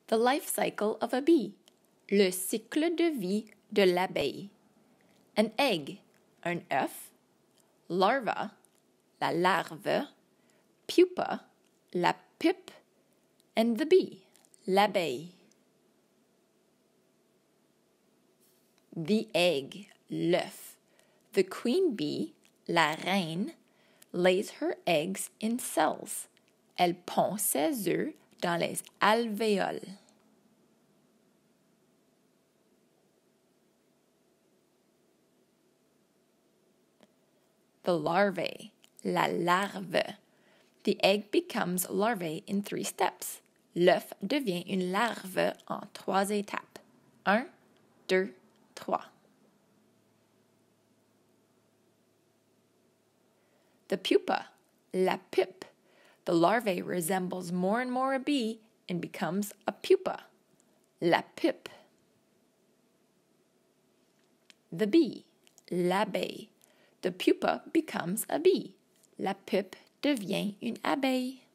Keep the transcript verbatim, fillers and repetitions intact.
The life cycle of a bee. Le cycle de vie de l'abeille. An egg, un œuf. Larva, la larve. Pupa, la pupe. And the bee, l'abeille. The egg, l'œuf. The queen bee, la reine, lays her eggs in cells. Elle pond ses œufs dans les alvéoles. The larvae, la larve. The egg becomes larvae in three steps. L'œuf devient une larve en trois étapes. Un, deux, trois. The pupa, la pupe. The larvae resembles more and more a bee and becomes a pupa, la pupe. The bee, l'abeille. The pupa becomes a bee. La pupe devient une abeille.